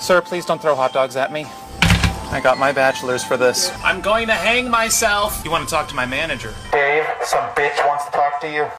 Sir, please don't throw hot dogs at me. I got my bachelor's for this. I'm going to hang myself. You want to talk to my manager? Dave, some bitch wants to talk to you.